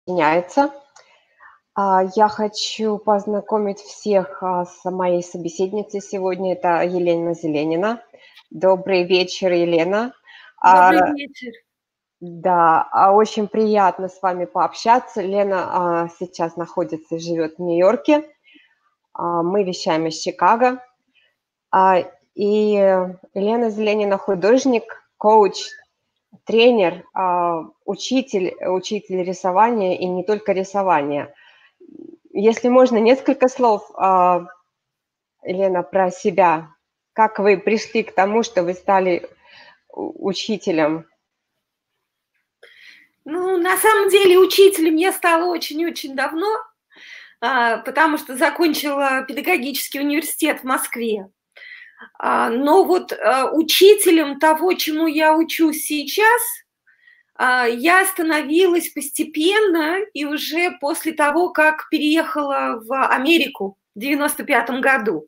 Меняется. Я хочу познакомить всех с моей собеседницей сегодня. Это Елена Зеленина. Добрый вечер, Елена. А, Добрый вечер. Да, очень приятно с вами пообщаться. Лена сейчас находится и живет в Нью-Йорке. Мы вещаем из Чикаго. И Елена Зеленина художник, коуч, тренер, учитель рисования и не только рисования. Если можно, несколько слов, Елена, про себя. Как вы пришли к тому, что вы стали учителем? Ну, на самом деле, учителем я стала очень-очень давно, потому что закончила педагогический университет в Москве. Но вот учителем того, чему я учусь сейчас, я становилась постепенно и уже после того, как переехала в Америку в 95-м году.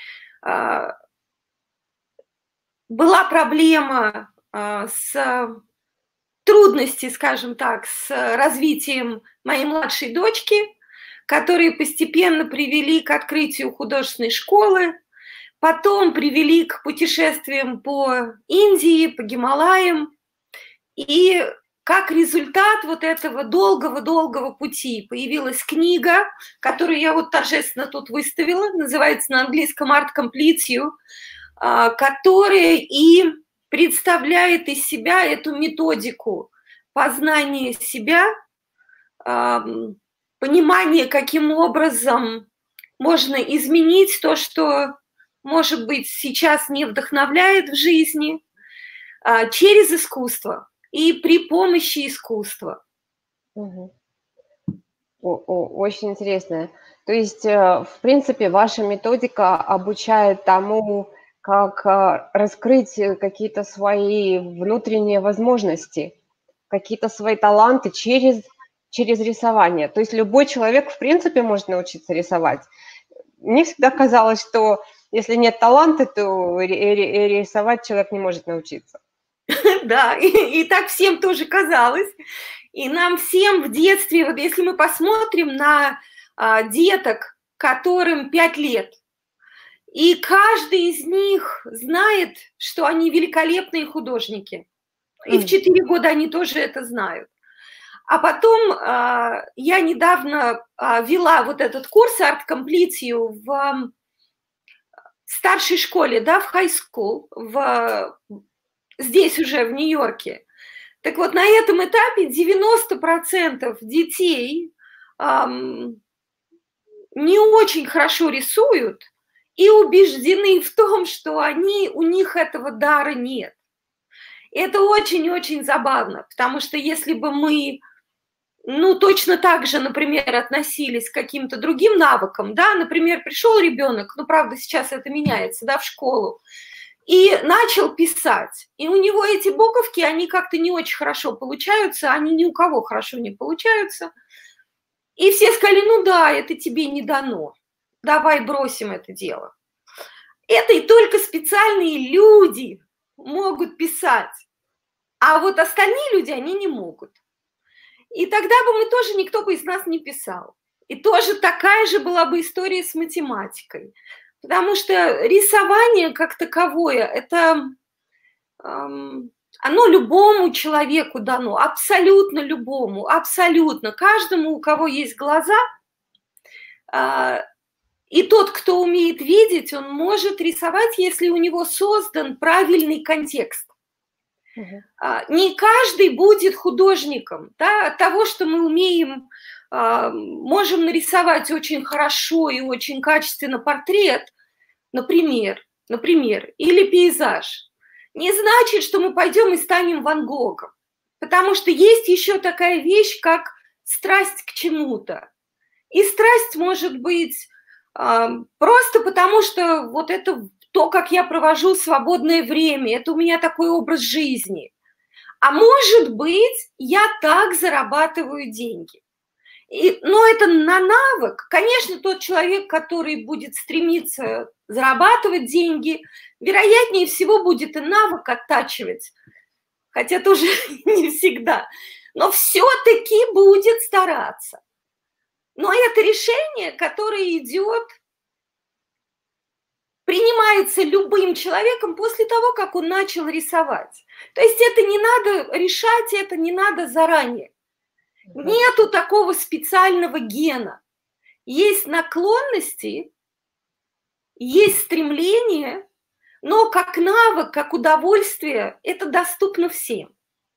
Была проблема с трудности, скажем так, с развитием моей младшей дочки, которые постепенно привели к открытию художественной школы, потом привели к путешествиям по Индии, по Гималаям. И как результат вот этого долгого-долгого пути появилась книга, которую я вот торжественно тут выставила, называется на английском «Art Completes You», которая и представляет из себя эту методику познания себя, понимание, каким образом можно изменить то, что, может быть, сейчас не вдохновляет в жизни, через искусство и при помощи искусства. Очень интересно. То есть, в принципе, ваша методика обучает тому, как раскрыть какие-то свои внутренние возможности, какие-то свои таланты через рисование. То есть любой человек, в принципе, может научиться рисовать. Мне всегда казалось, что если нет таланта, то рисовать человек не может научиться. Да, и так всем тоже казалось. И нам всем в детстве, вот если мы посмотрим на деток, которым 5 лет, и каждый из них знает, что они великолепные художники. И в 4 года они тоже это знают. А потом я недавно вела вот этот курс Art Complete You в старшей школе, да, в high school, здесь уже в Нью-Йорке. Так вот, на этом этапе 90% детей не очень хорошо рисуют и убеждены в том, что у них этого дара нет. И это очень-очень забавно, потому что если бы мы, точно так же, например, относились к каким-то другим навыкам, да, например, пришел ребенок, правда, сейчас это меняется, да, в школу, и начал писать. И у него эти буковки, они как-то не очень хорошо получаются, они ни у кого хорошо не получаются. И все сказали, да, это тебе не дано. Давай бросим это дело. Это и только специальные люди могут писать. А вот остальные люди, они не могут. И тогда бы мы тоже, никто бы из нас не писал. И тоже такая же была бы история с математикой. Потому что рисование как таковое, это оно любому человеку дано, абсолютно любому, абсолютно. Каждому, у кого есть глаза, и тот, кто умеет видеть, он может рисовать, если у него создан правильный контекст. Не каждый будет художником. Да? От того, что мы умеем, можем нарисовать очень хорошо и очень качественно портрет, например, или пейзаж, не значит, что мы пойдем и станем Ван Гогом. Потому что есть еще такая вещь, как страсть к чему-то. И страсть может быть просто потому, что вот это то, как я провожу свободное время, это у меня такой образ жизни. А может быть, я так зарабатываю деньги. Но это на навык. Конечно, тот человек, который будет стремиться зарабатывать деньги, вероятнее всего будет и навык оттачивать. Хотя тоже не всегда. но все-таки будет стараться. Но это решение, которое идет, принимается любым человеком после того, как он начал рисовать. То есть это не надо решать, это не надо заранее. Нету такого специального гена. Есть наклонности, есть стремление, но как навык, как удовольствие, это доступно всем.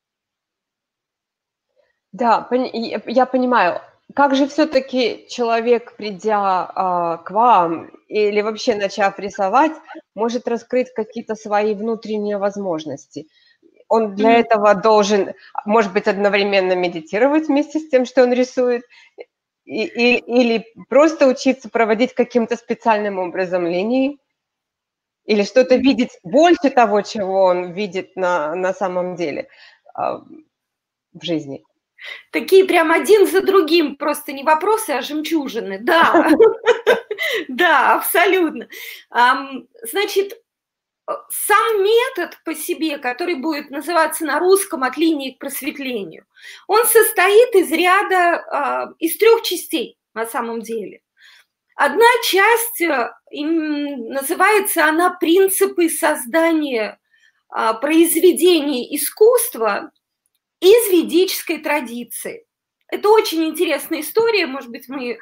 Да, я понимаю. Как же все-таки человек, придя к вам или вообще начав рисовать, может раскрыть какие-то свои внутренние возможности? Он для этого должен, может быть, одновременно медитировать вместе с тем, что он рисует, или просто учиться проводить каким-то специальным образом линии, или что-то видеть больше того, чего он видит на самом деле в жизни. Такие прям один за другим, просто не вопросы, а жемчужины. Да, да, абсолютно. Значит, сам метод по себе, который будет называться на русском «От линии к просветлению», он состоит из ряда, из 3 частей на самом деле. Одна часть, называется она «Принципы создания произведений искусства из ведической традиции». Это очень интересная история, может быть, мы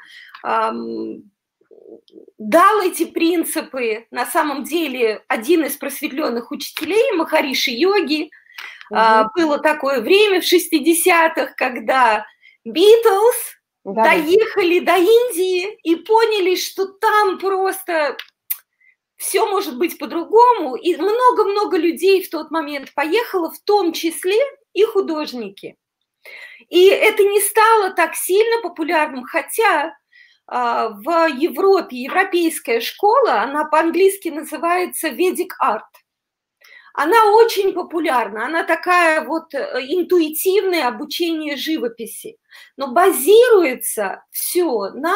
дал эти принципы на самом деле один из просветленных учителей, Махариши Йоги. Было такое время в 60-х, когда Битлз доехали до Индии и поняли, что там просто все может быть по-другому, и много-много людей в тот момент поехало, в том числе и художники. И это не стало так сильно популярным, хотя в Европе европейская школа, она по-английски называется Vedic Art. Она очень популярна, она такая вот интуитивное обучение живописи, но базируется все на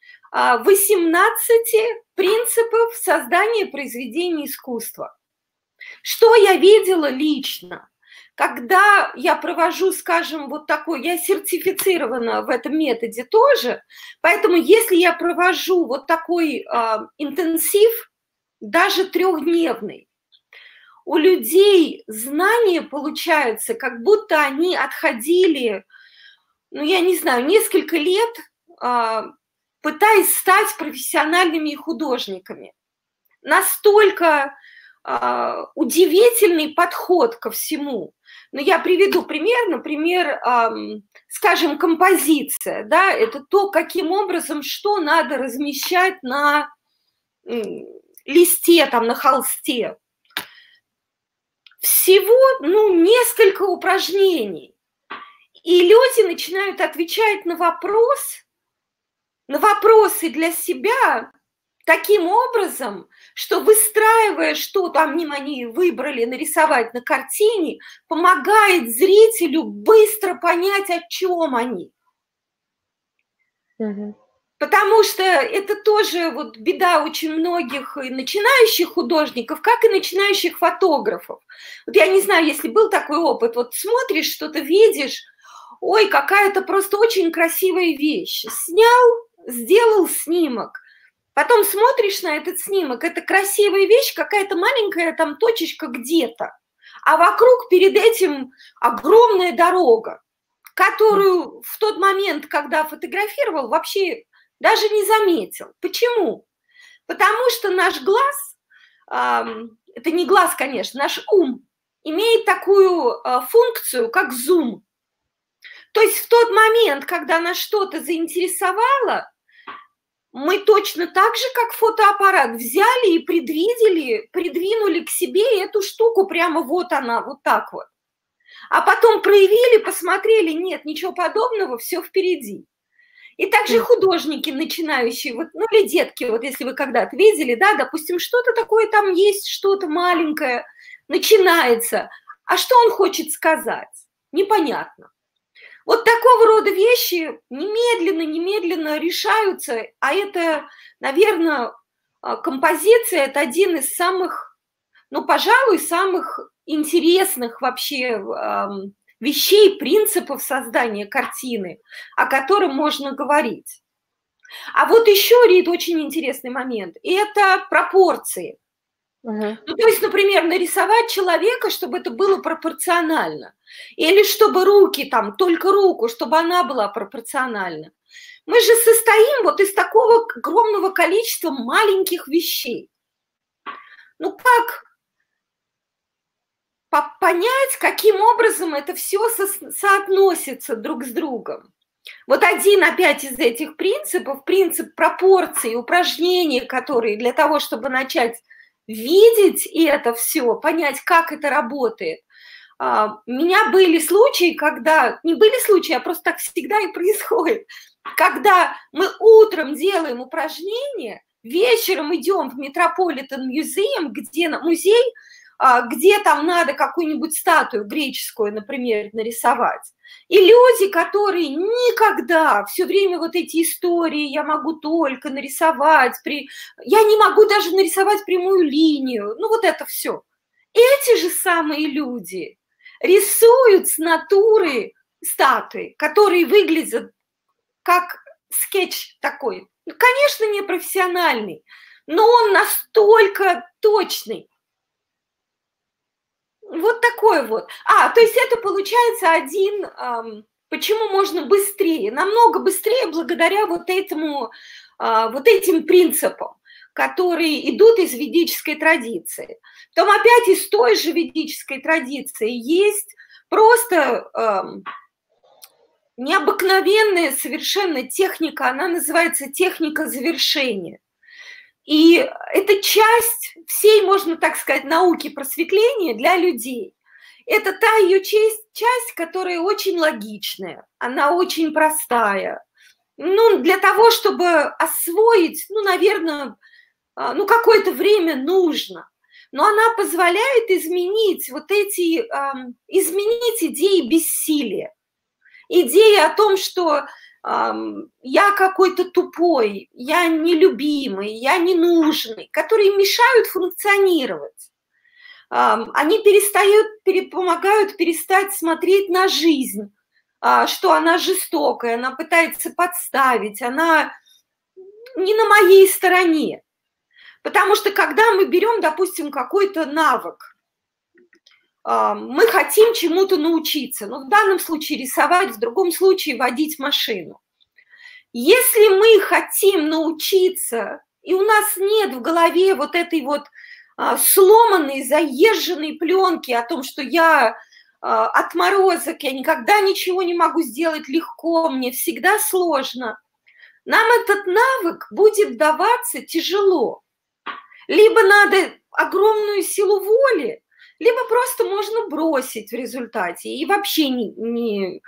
18 принципов создания произведений искусства. Что я видела лично? Когда я провожу, скажем, вот такой, я сертифицирована в этом методе тоже, поэтому если я провожу вот такой интенсив, даже 3-дневный, у людей знания получаются, как будто они отходили, ну, я не знаю, несколько лет, пытаясь стать профессиональными художниками. Настолько удивительный подход ко всему. Но я приведу пример, например, скажем, композиция, да, это то, каким образом, что надо размещать на листе, там, на холсте. Всего, ну, несколько упражнений. И люди начинают отвечать на вопросы для себя таким образом, что, выстраивая, что там они выбрали нарисовать на картине, помогает зрителю быстро понять, о чем они. Потому что это тоже вот беда очень многих и начинающих художников, как и начинающих фотографов. Вот я не знаю, если был такой опыт, вот смотришь, что-то видишь, ой, какая-то просто очень красивая вещь. Снял, сделал снимок, потом смотришь на этот снимок, это красивая вещь, какая-то маленькая там точечка где-то, а вокруг перед этим огромная дорога, которую в тот момент, когда фотографировал, вообще даже не заметил. Почему? Потому что наш глаз, это не глаз, конечно, наш ум имеет такую функцию, как зум. То есть в тот момент, когда нас что-то заинтересовало, мы точно так же, как фотоаппарат, взяли и придвинули к себе эту штуку, прямо вот она, вот так вот. А потом проявили, посмотрели, нет, ничего подобного, все впереди. И также художники начинающие, вот, ну или детки, вот если вы когда-то видели, да, допустим, что-то такое там есть, что-то маленькое, начинается. А что он хочет сказать? Непонятно. Вот такого рода вещи немедленно решаются, а это, наверное, композиция – это один из самых, ну, пожалуй, самых интересных вообще вещей, принципов создания картины, о котором можно говорить. А вот еще, Рит, очень интересный момент – это пропорции. Ну, то есть, например, нарисовать человека, чтобы это было пропорционально. Или чтобы руки, там, только руку, чтобы она была пропорциональна. Мы же состоим вот из такого огромного количества маленьких вещей. Ну, как понять, каким образом это все соотносится друг с другом? Вот один опять из этих принципов, принцип пропорций, упражнения, которые для того, чтобы начать видеть и это все, понять, как это работает. У меня были случаи, когда, не были случаи, а просто так всегда и происходит, когда мы утром делаем упражнения, вечером идем в Metropolitan Museum, где музей, где там надо какую-нибудь статую греческую, например, нарисовать. И люди, которые никогда, все время вот эти истории, я могу только нарисовать, я не могу даже нарисовать прямую линию, ну вот это все. Эти же самые люди рисуют с натуры статуи, которые выглядят как скетч такой. Ну, конечно, не профессиональный, но он настолько точный. Вот такой вот. То есть это получается один, почему можно быстрее, намного быстрее благодаря вот этим принципам, которые идут из ведической традиции. Потом опять из той же ведической традиции есть просто необыкновенная совершенно техника, она называется техника завершения. И это часть всей, можно так сказать, науки просветления для людей. Это та ее часть, которая очень логичная, она очень простая. Ну, для того, чтобы освоить, ну, наверное, какое-то время нужно. Но она позволяет изменить изменить идеи бессилия. Идеи о том, что я какой-то тупой, я нелюбимый, я ненужный, которые мешают функционировать. Они помогают перестать смотреть на жизнь, что она жестокая, она пытается подставить, она не на моей стороне. Потому что когда мы берем, допустим, какой-то навык, мы хотим чему-то научиться, но в данном случае рисовать, в другом случае водить машину. Если мы хотим научиться, и у нас нет в голове вот этой вот сломанной, заезженной пленки о том, что я отморозок, я никогда ничего не могу сделать легко, мне всегда сложно, нам этот навык будет даваться тяжело. Либо надо огромную силу воли, либо просто можно бросить в результате. И вообще не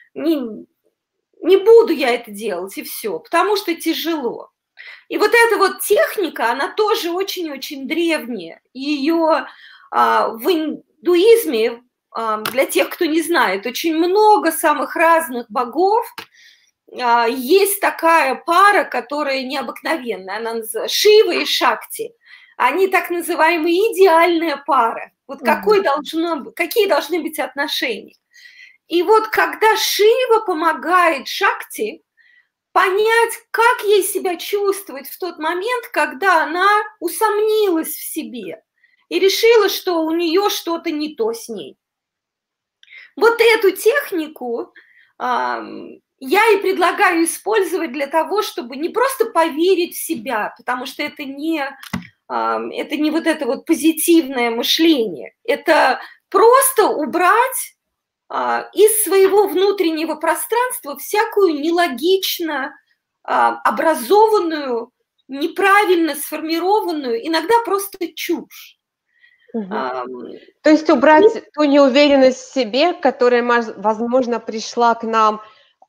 буду я это делать, и все, потому что тяжело. И вот эта вот техника, она тоже очень-очень древняя. Ее в индуизме, для тех, кто не знает, очень много самых разных богов. Есть такая пара, которая необыкновенная, она называется Шива и Шакти. Они так называемая идеальная пара. Вот какие должны быть отношения? И вот когда Шива помогает Шакти понять, как ей себя чувствовать в тот момент, когда она усомнилась в себе и решила, что у нее что-то не то с ней. Вот эту технику я и предлагаю использовать для того, чтобы не просто поверить в себя, потому что это не вот это вот позитивное мышление, это просто убрать из своего внутреннего пространства всякую нелогично образованную, неправильно сформированную, иногда просто чушь. То есть убрать ту неуверенность в себе, которая, возможно, пришла к нам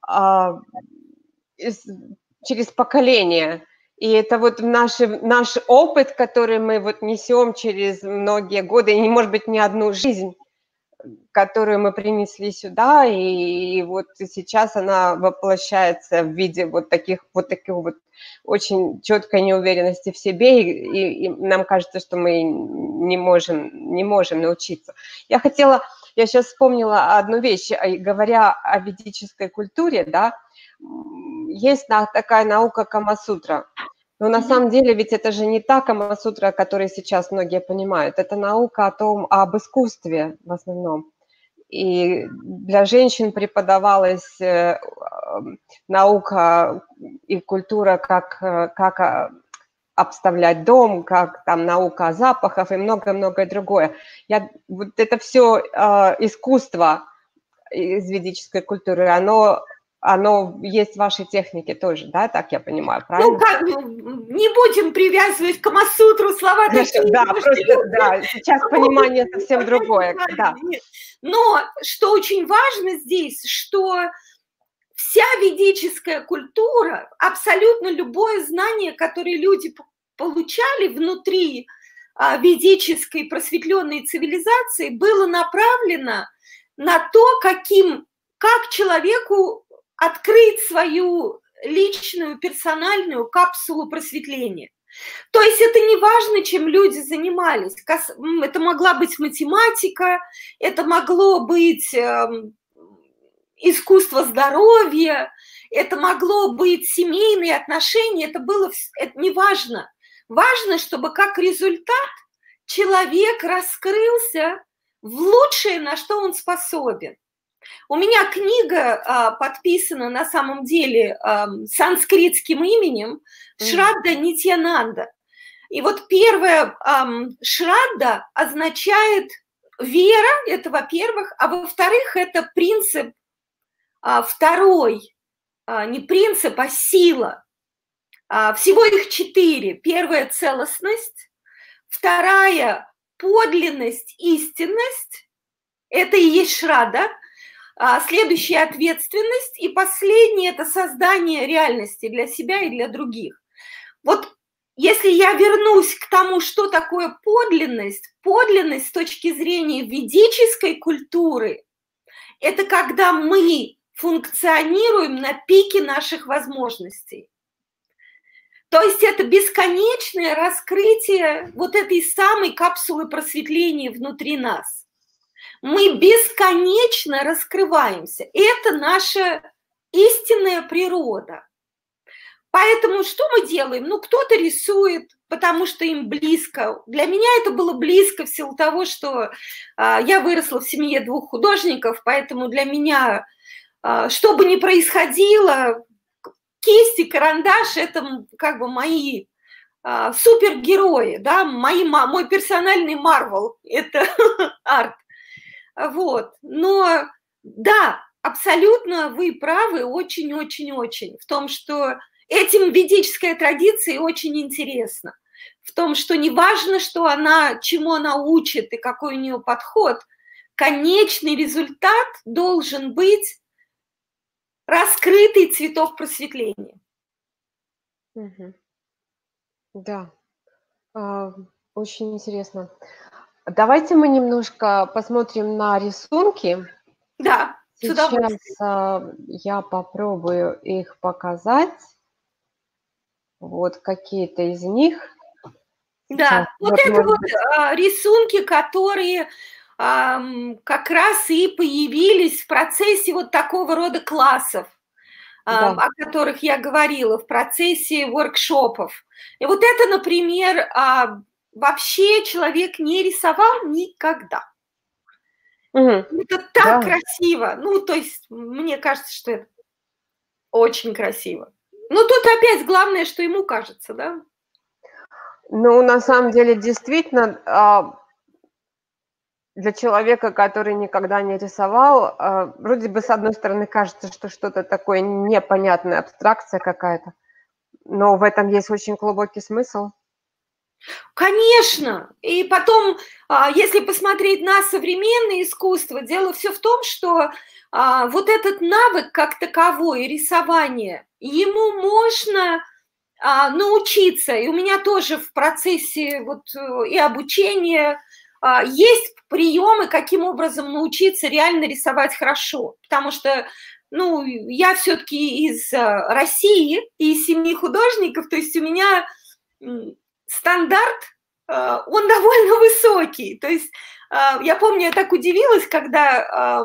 через поколение. И это вот наш опыт, который мы вот несем через многие годы, и, может быть, не одну жизнь, которую мы принесли сюда, и вот сейчас она воплощается в виде вот таких вот очень четкой неуверенности в себе, и нам кажется, что мы не можем научиться. Я хотела я сейчас вспомнила одну вещь, говоря о ведической культуре, да, есть такая наука Камасутра. Но на самом деле ведь это же не та Камасутра, которую сейчас многие понимают. Это наука об искусстве в основном. И для женщин преподавалась наука и культура, как обставлять дом, как там наука о запахах и многое-многое другое. Вот это все искусство из ведической культуры, оно есть в вашей технике тоже, да, так я понимаю, правильно? Не будем привязывать к Камасутру слова такие. Да, просто, да, сейчас понимание совсем другое, да. Но что очень важно здесь, что вся ведическая культура, абсолютно любое знание, которое люди получали внутри ведической просветленной цивилизации, было направлено на то, как человеку открыть свою личную, персональную капсулу просветления. То есть это не важно, чем люди занимались. Это могла быть математика, это могло быть искусство здоровья, это могло быть семейные отношения, это не важно. Важно, чтобы как результат человек раскрылся в лучшее, на что он способен. У меня книга подписана на самом деле санскритским именем Шрадда Нитьянанда. И вот первое Шрадда означает вера, это во-первых, а во-вторых, это принцип второй, не принцип, а сила. Всего их 4. Первая – целостность, вторая – подлинность, истинность, это и есть Шрадда. Следующая – ответственность, и последнее – это создание реальности для себя и для других. Вот если я вернусь к тому, что такое подлинность, подлинность с точки зрения ведической культуры – это когда мы функционируем на пике наших возможностей. То есть это бесконечное раскрытие вот этой самой капсулы просветления внутри нас. Мы бесконечно раскрываемся. Это наша истинная природа. Поэтому что мы делаем? Ну, кто-то рисует, потому что им близко. Для меня это было близко в силу того, что я выросла в семье 2 художников, поэтому для меня, что бы ни происходило, кисть и карандаш – это как бы мои супергерои, да, мой персональный Марвел – это арт. Вот, но да, абсолютно вы правы, очень-очень-очень в том, что этим ведическая традиция очень интересна, в том, что не важно, чему она учит и какой у нее подход, конечный результат должен быть раскрытый цветок просветления. Да, очень интересно. Давайте мы немножко посмотрим на рисунки. Да, сейчас я попробую их показать. Вот какие-то из них. Да, вот это вот рисунки, которые как раз и появились в процессе вот такого рода классов, да, о которых я говорила, в процессе воркшопов. И вот это, например, вообще человек не рисовал никогда. Это так красиво. Ну, то есть мне кажется, что это очень красиво. Но тут опять главное, что ему кажется, да? Ну, на самом деле, действительно, для человека, который никогда не рисовал, вроде бы, с одной стороны, кажется, что что-то такое непонятное, абстракция какая-то, но в этом есть очень глубокий смысл. Конечно. И потом, если посмотреть на современное искусство, дело все в том, что вот этот навык как таковой, рисование, ему можно научиться. И у меня тоже в процессе вот и обучения есть приемы, каким образом научиться реально рисовать хорошо. Потому что, ну, я все-таки из России и из семьи художников, то есть у меня стандарт он довольно высокий. То есть я помню, я так удивилась, когда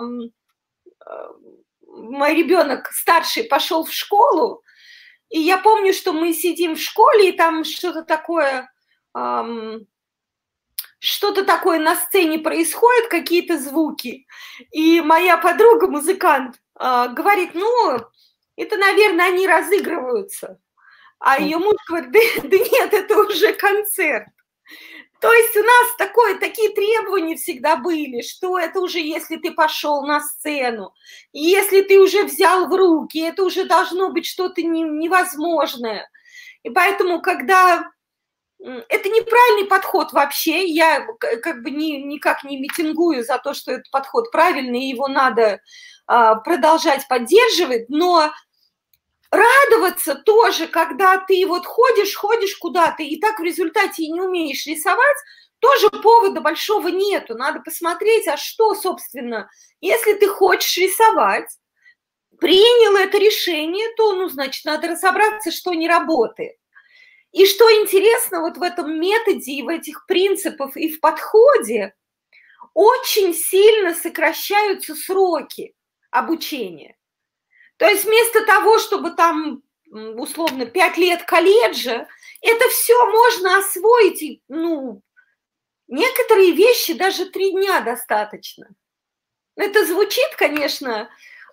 мой ребенок старший пошел в школу, и я помню, что мы сидим в школе, и там что-то такое на сцене происходит, какие-то звуки. И моя подруга, музыкант, говорит, ну, это, наверное, они разыгрываются. А ее муж говорит, да нет, это уже концерт. То есть у нас такие требования всегда были, что это уже если ты пошел на сцену, если ты уже взял в руки, это уже должно быть что-то невозможное. И поэтому, когда... Это неправильный подход вообще, я как бы никак не митингую за то, что этот подход правильный, и его надо продолжать поддерживать, но радоваться тоже, когда ты вот ходишь куда-то, и так в результате и не умеешь рисовать, тоже повода большого нету. Надо посмотреть, а что, собственно, если ты хочешь рисовать, принял это решение, то, ну, значит, надо разобраться, что не работает. И что интересно, вот в этом методе и в этих принципах и в подходе очень сильно сокращаются сроки обучения. То есть вместо того, чтобы там, условно, 5 лет колледжа, это все можно освоить, и, ну, некоторые вещи даже 3 дня достаточно. Это звучит, конечно,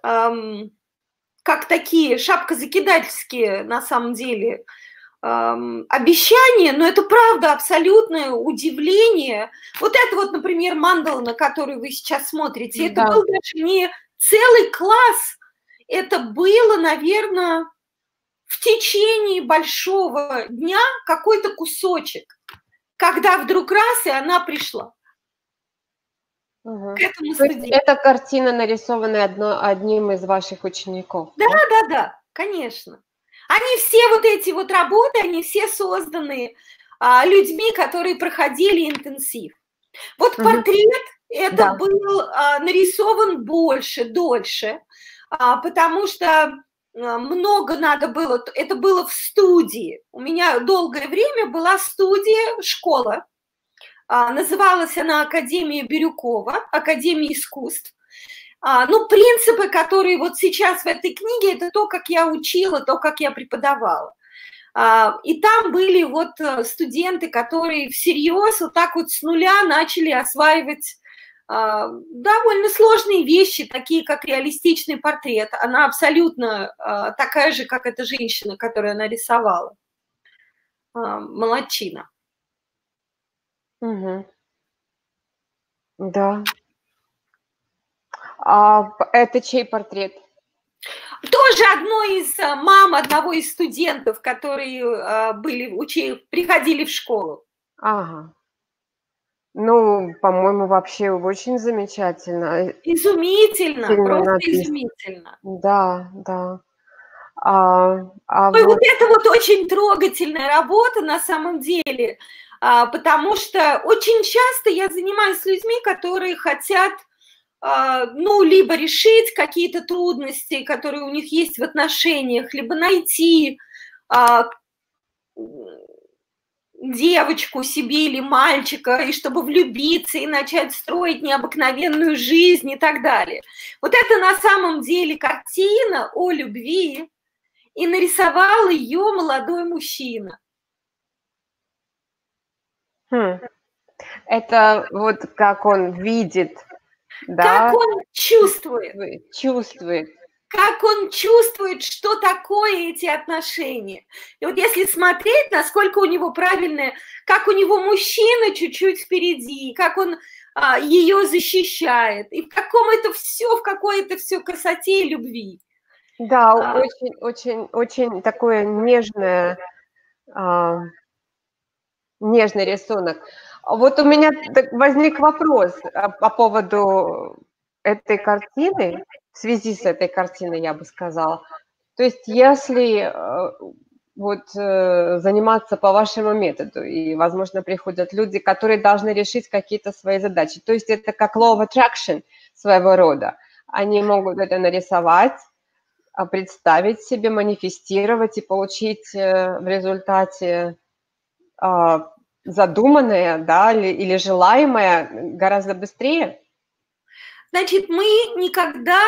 как такие шапкозакидательские, на самом деле, обещания, но это правда абсолютное удивление. Вот это вот, например, мандала, на которую вы сейчас смотрите, это был даже не целый класс, это было, наверное, в течение большого дня какой-то кусочек, когда вдруг раз, и она пришла. Угу. То есть эта картина, нарисованная одним из ваших учеников? Да, конечно. Они все вот эти вот работы, они все созданы людьми, которые проходили интенсив. Вот портрет, это был нарисован дольше, потому что много надо было, это было в студии. У меня долгое время была студия, школа, называлась она Академия Бирюкова, Академия искусств. Ну, принципы, которые вот сейчас в этой книге, это то, как я учила, то, как я преподавала. И там были вот студенты, которые всерьез вот так вот с нуля начали осваивать довольно сложные вещи, такие как реалистичный портрет. Она абсолютно такая же, как эта женщина, которую она рисовала. Молодчина. Угу. Да. А это чей портрет? Тоже одной из мам одного из студентов, которые приходили в школу. Ага. Ну, по-моему, вообще очень замечательно. Изумительно, просто изумительно. Да. Вот это вот очень трогательная работа на самом деле, потому что очень часто я занимаюсь с людьми, которые хотят, ну, либо решить какие-то трудности, которые у них есть в отношениях, либо найти девочку себе или мальчика, и чтобы влюбиться и начать строить необыкновенную жизнь и так далее. Вот это на самом деле картина о любви, и нарисовал ее молодой мужчина. Это вот как он видит, да? Как он чувствует. Как он чувствует, что такое эти отношения. И вот если смотреть, насколько у него правильное, как у него мужчина чуть-чуть впереди, как он ее защищает, и в какой-то все красоте и любви. Да, очень такое нежный рисунок. Вот у меня возник вопрос по поводу этой картины, в связи с этой картиной, я бы сказала. То есть если заниматься по вашему методу, и, возможно, приходят люди, которые должны решить какие-то свои задачи. То есть это как law of attraction своего рода. Они могут это нарисовать, представить себе, манифестировать и получить в результате задуманное, да, или желаемое гораздо быстрее? Значит, мы никогда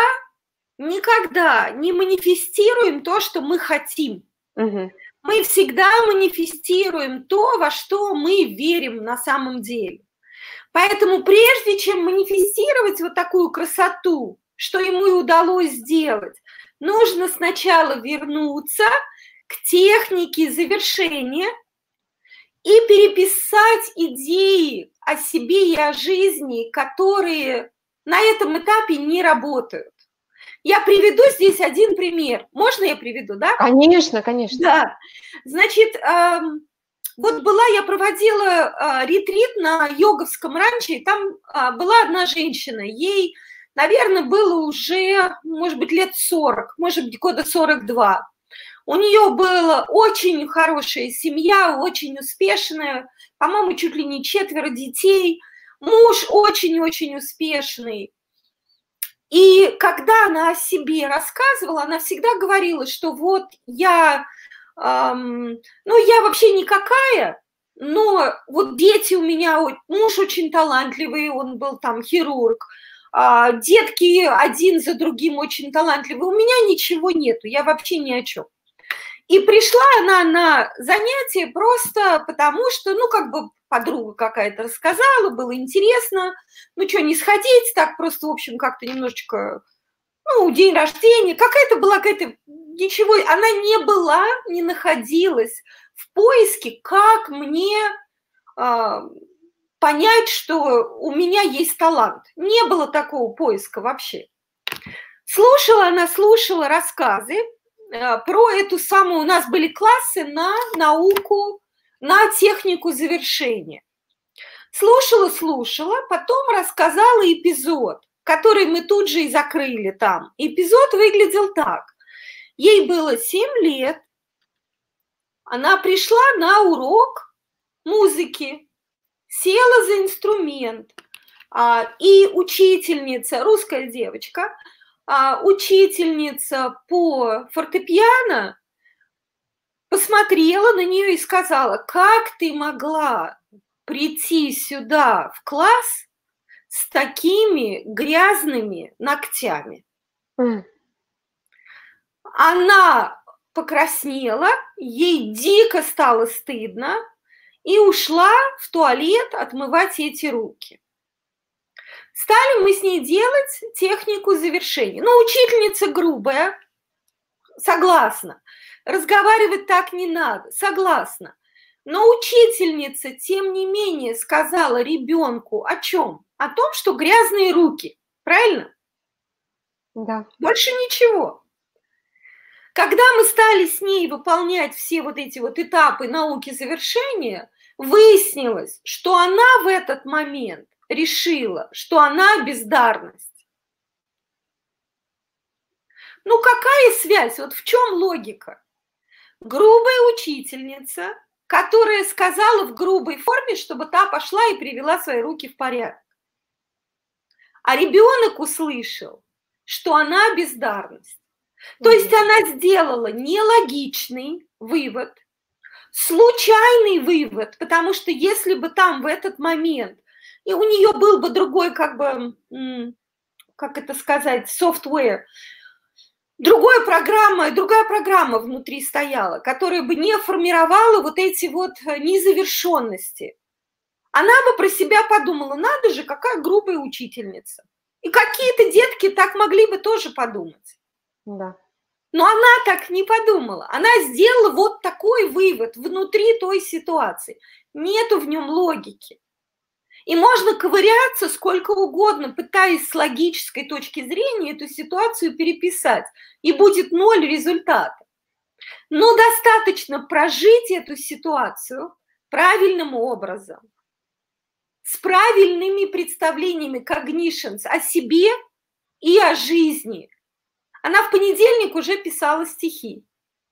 не манифестируем то, что мы хотим. Мгм. Мы всегда манифестируем то, во что мы верим на самом деле. Поэтому прежде чем манифестировать вот такую красоту, что ему и удалось сделать, нужно сначала вернуться к технике завершения и переписать идеи о себе и о жизни, которые на этом этапе не работают. Я приведу здесь один пример. Можно я приведу, да? Конечно, конечно. Да. Значит, вот я проводила ретрит на йоговском ранче, и там была одна женщина, ей, наверное, было уже, может быть, лет 40, может быть, года 42. У нее была очень хорошая семья, очень успешная, по-моему, чуть ли не 4 детей, муж очень-очень успешный. И когда она о себе рассказывала, она всегда говорила, что вот я вообще никакая, но вот дети у меня, муж очень талантливый, он был там хирург, детки один за другим очень талантливые, у меня ничего нету, я вообще ни о чем. И пришла она на занятие просто потому, что, подруга какая-то рассказала, было интересно, не сходить, так просто, в общем, как-то немножечко, день рождения, ничего, она не находилась в поиске, как мне понять, что у меня есть талант. Не было такого поиска вообще. Слушала рассказы про эту самую, у нас были классы на науку, на технику завершения. Слушала, потом рассказала эпизод, который мы тут же и закрыли там. Эпизод выглядел так. Ей было 7 лет, она пришла на урок музыки, села за инструмент, и учительница, русская девочка, учительница по фортепиано посмотрела на нее и сказала: как ты могла прийти сюда в класс с такими грязными ногтями? Она покраснела, ей дико стало стыдно и ушла в туалет отмывать эти руки. Стали мы с ней делать технику завершения. Учительница грубая, согласна. Разговаривать так не надо, согласна. Но учительница, тем не менее, сказала ребенку о чем? О том, что грязные руки. Правильно? Да. Больше ничего. Когда мы стали с ней выполнять все вот эти вот этапы науки завершения, выяснилось, что она в этот момент решила, что она бездарность. Какая связь? Вот в чем логика? Грубая учительница, которая сказала в грубой форме, чтобы та пошла и привела свои руки в порядок. А ребенок услышал, что она бездарность. То есть она сделала нелогичный вывод, случайный вывод, потому что если бы там в этот момент, и у нее был бы другой, софтвер, другая программа внутри стояла, которая бы не формировала вот эти вот незавершенности. Она бы про себя подумала: надо же, какая грубая учительница. И какие-то детки так могли бы тоже подумать. Да. Но она так не подумала. Она сделала вот такой вывод внутри той ситуации. Нету в нем логики. И можно ковыряться сколько угодно, пытаясь с логической точки зрения эту ситуацию переписать. И будет 0 результата. Но достаточно прожить эту ситуацию правильным образом, с правильными представлениями, cognitions о себе и о жизни. Она в понедельник уже писала стихи.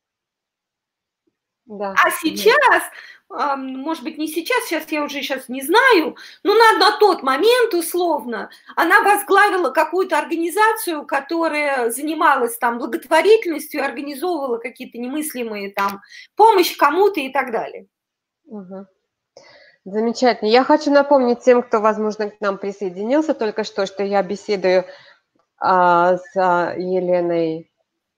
Да. А сейчас, может быть, не сейчас я уже не знаю, но на тот момент, условно, она возглавила какую-то организацию, которая занималась там благотворительностью, организовывала какие-то немыслимые там помощь кому-то и так далее. Угу. Замечательно. Я хочу напомнить тем, кто, возможно, к нам присоединился только что я беседую с Еленой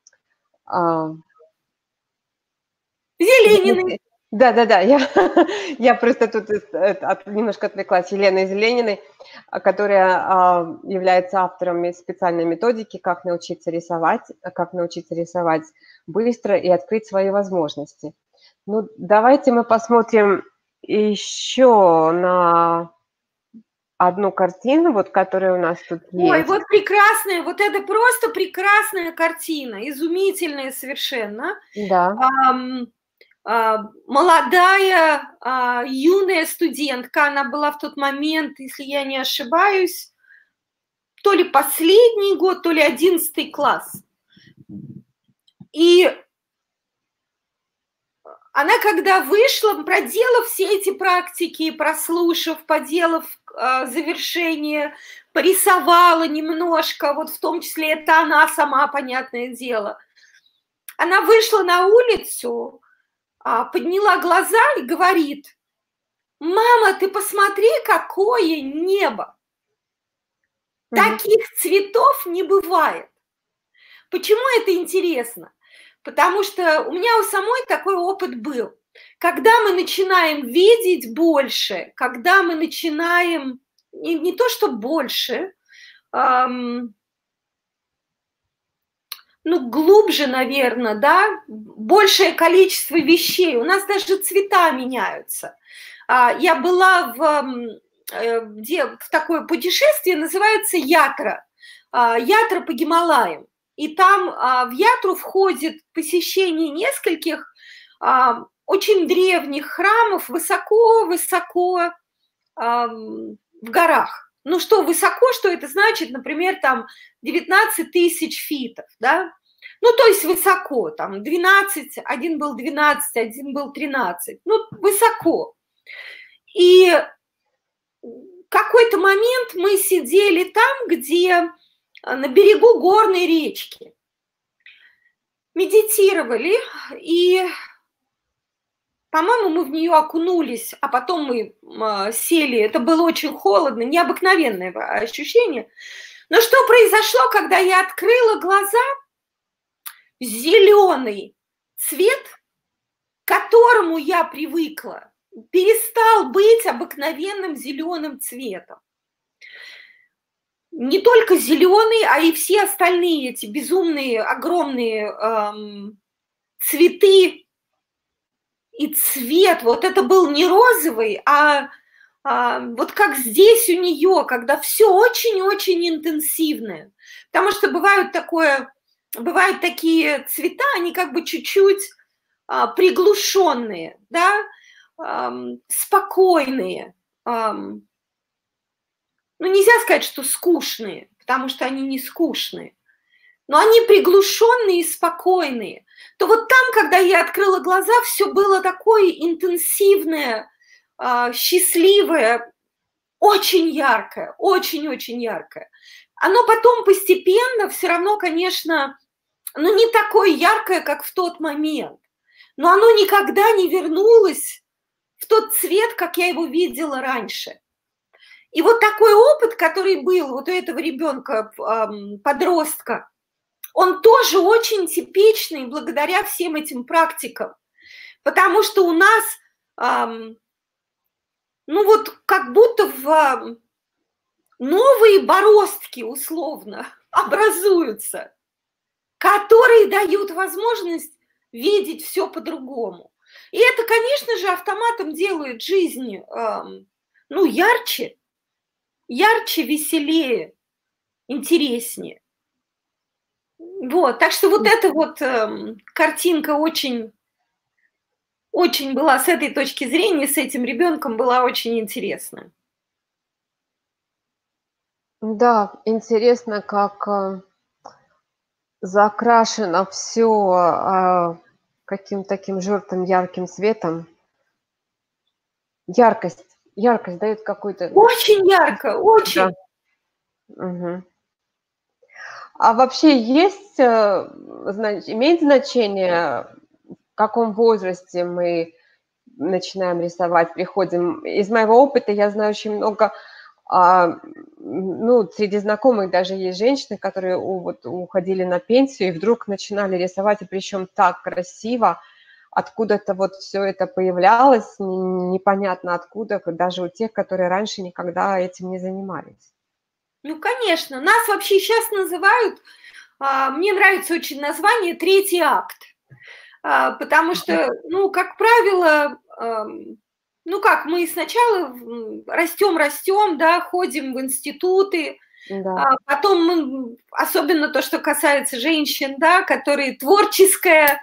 Зелениной. Да, я просто тут немножко отвлеклась. Елена Зелениной, которая является автором специальной методики «Как научиться рисовать быстро и открыть свои возможности». Ну, давайте мы посмотрим еще на одну картину, вот которая у нас тут есть. Ой, вот прекрасная, вот это просто прекрасная картина, изумительная совершенно. Да. Молодая, юная студентка, она была в тот момент, если я не ошибаюсь, то ли последний год, то ли 11 класс. И она, когда вышла, проделав все эти практики, прослушав, поделав завершение, порисовала немножко, вот в том числе это она сама, понятное дело. Она вышла на улицу, подняла глаза и говорит: «Мама, ты посмотри, какое небо! Таких цветов не бывает». Почему это интересно? Потому что у меня у самой такой опыт был. Когда мы начинаем видеть больше, когда мы начинаем, не то что больше, глубже, наверное, да, большее количество вещей, у нас даже цвета меняются. Я была в такое путешествие, называется Ятра. Ятра по Гималаям. И там в Ятру входит посещение нескольких очень древних храмов высоко-высоко в горах. Ну, что высоко, что это значит? Например, там 19 тысяч фитов, да? Ну, то есть высоко, там 12, один был 12, один был 13, ну, высоко. И в какой-то момент мы сидели там, где на берегу горной речки, медитировали, и, по-моему, мы в нее окунулись, а потом мы сели, это было очень холодно, необыкновенное ощущение. Но что произошло, когда я открыла глаза? Зеленый цвет, к которому я привыкла, перестал быть обыкновенным зеленым цветом. Не только зеленый, а и все остальные эти безумные, огромные цветы и цвет. Вот это был не розовый, вот как здесь у нее, когда все очень-очень интенсивное. Потому что бывают такие цвета, они как бы чуть-чуть приглушенные, да, спокойные. Ну, нельзя сказать, что скучные, потому что они не скучные, но они приглушенные и спокойные. То вот там, когда я открыла глаза, все было такое интенсивное, счастливое, очень яркое, очень-очень яркое. Оно потом постепенно все равно, конечно, не такое яркое, как в тот момент, но оно никогда не вернулось в тот цвет, как я его видела раньше. И вот такой опыт, который был вот у этого ребенка, подростка, он тоже очень типичный благодаря всем этим практикам. Потому что у нас, вот как будто новые бороздки условно образуются, которые дают возможность видеть все по-другому. И это, конечно же, автоматом делает жизнь, ярче, веселее, интереснее. Вот, так что вот эта вот картинка очень, очень была с этой точки зрения, с этим ребенком была очень интересна. Да, интересно, как закрашено все каким-то таким желтым ярким цветом. Яркость дает какую-то... Очень ярко, очень. Да. Угу. А вообще имеет значение, в каком возрасте мы начинаем рисовать, приходим. Из моего опыта я знаю очень много, ну, среди знакомых даже есть женщины, которые вот, уходили на пенсию и вдруг начинали рисовать, и причем так красиво, откуда-то вот все это появлялось, непонятно откуда, даже у тех, которые раньше никогда этим не занимались. Ну, конечно. Нас вообще сейчас называют, мне нравится очень название «Третий акт», потому что, ну, как правило, ну как, мы сначала растем, да, ходим в институты, Да. потом мы, особенно то, что касается женщин, да, которые творческая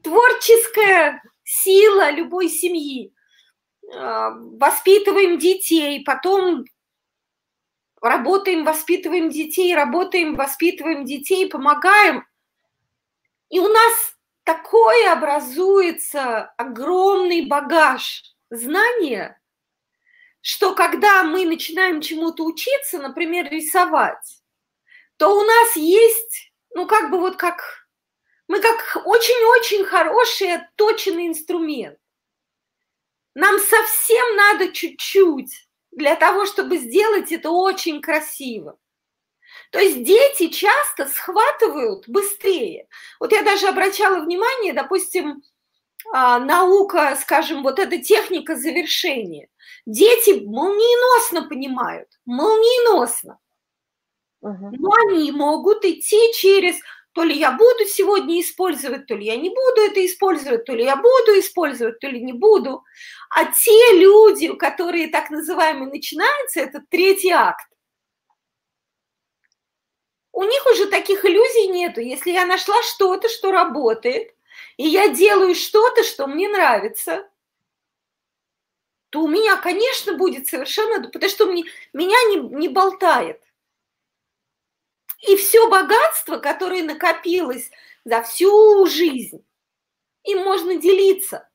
сила любой семьи. Воспитываем детей, потом работаем, воспитываем детей, работаем, воспитываем детей, помогаем. И у нас такой образуется огромный багаж знания, что когда мы начинаем чему-то учиться, например, рисовать, то у нас есть, ну, как бы вот как, мы как очень-очень хороший отточенный инструмент. Нам совсем надо чуть-чуть для того, чтобы сделать это очень красиво. То есть дети часто схватывают быстрее. Вот я даже обращала внимание, допустим, наука, скажем, вот эта техника завершения. Дети молниеносно понимают, молниеносно. Но они могут идти через, то ли я буду сегодня использовать, то ли я не буду это использовать, то ли я буду использовать, то ли не буду. А те люди, которые так называемые начинаются, это третий акт. У них уже таких иллюзий нету. Если я нашла что-то, что работает, и я делаю что-то, что мне нравится, то у меня, конечно, будет совершенно... Потому что меня не болтает. И все богатство, которое накопилось за всю жизнь, им можно делиться.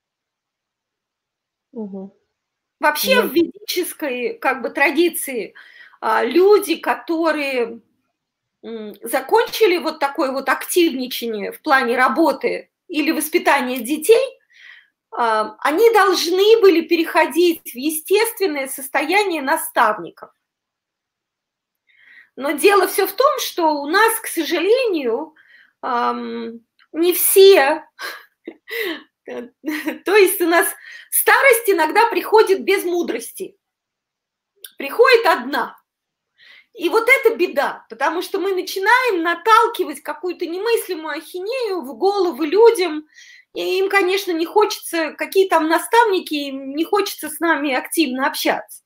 Вообще в ведической как бы традиции люди, которые закончили вот такое вот активничание в плане работы или воспитания детей, они должны были переходить в естественное состояние наставников. Но дело все в том, что у нас, к сожалению, не все, то есть у нас старость иногда приходит без мудрости, приходит одна. И вот это беда, потому что мы начинаем наталкивать какую-то немыслимую ахинею в головы людям, и им, конечно, не хочется, какие там наставники, им не хочется с нами активно общаться.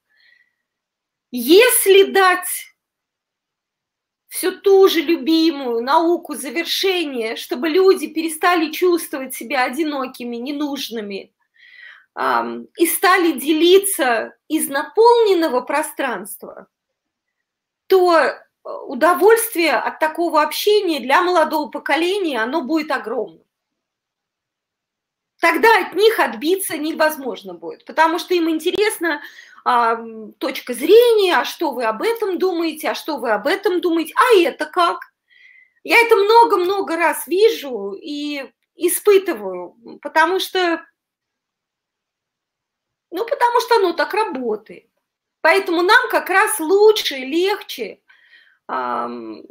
Если дать всю ту же любимую науку завершения, чтобы люди перестали чувствовать себя одинокими, ненужными, и стали делиться из наполненного пространства, то удовольствие от такого общения для молодого поколения, оно будет огромным. Тогда от них отбиться невозможно будет, потому что им интересна точка зрения, а что вы об этом думаете, а что вы об этом думаете, а это как? Я это много-много раз вижу и испытываю, потому что оно так работает. Поэтому нам как раз лучше, легче. Хотя,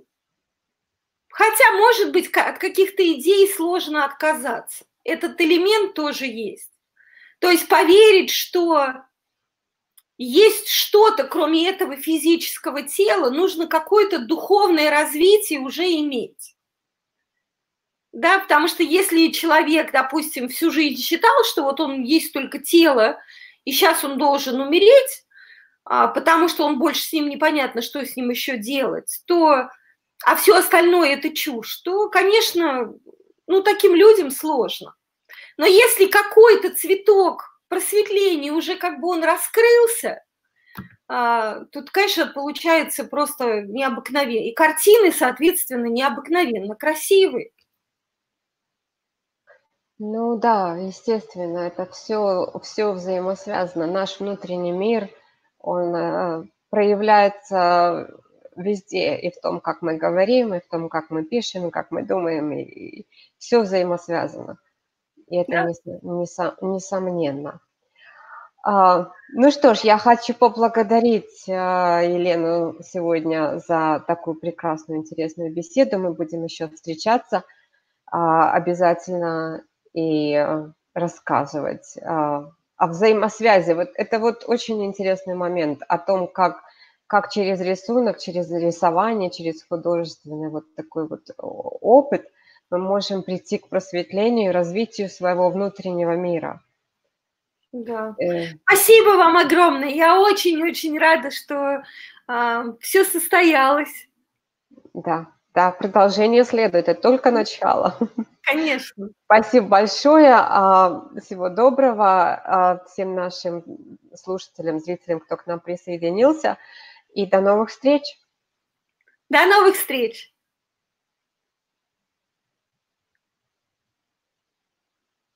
может быть, от каких-то идей сложно отказаться. Этот элемент тоже есть. То есть поверить, что есть что-то, кроме этого физического тела, нужно какое-то духовное развитие уже иметь. Да, потому что если человек, допустим, всю жизнь считал, что вот он есть только тело, и сейчас он должен умереть, потому что он больше с ним непонятно, что с ним еще делать, то, а все остальное это чушь, то, конечно, таким людям сложно. Но если какой-то цветок просветления уже как бы он раскрылся, тут, конечно, получается просто необыкновенно. И картины, соответственно, необыкновенно красивые. Ну да, естественно, это все взаимосвязано. Наш внутренний мир, он проявляется везде, и в том, как мы говорим, и в том, как мы пишем, и как мы думаем, и все взаимосвязано. И это Да. несомненно. Ну что ж, я хочу поблагодарить Елену сегодня за такую прекрасную, интересную беседу. Мы будем еще встречаться обязательно и рассказывать о взаимосвязи. Вот это вот очень интересный момент о том, как через рисунок, через рисование, через художественный вот такой вот опыт мы можем прийти к просветлению и развитию своего внутреннего мира. Да. Спасибо вам огромное. Я очень-очень рада, что все состоялось. Да, да, продолжение следует, это только начало. Конечно. Спасибо большое. Всего доброго всем нашим слушателям, зрителям, кто к нам присоединился. И до новых встреч. До новых встреч.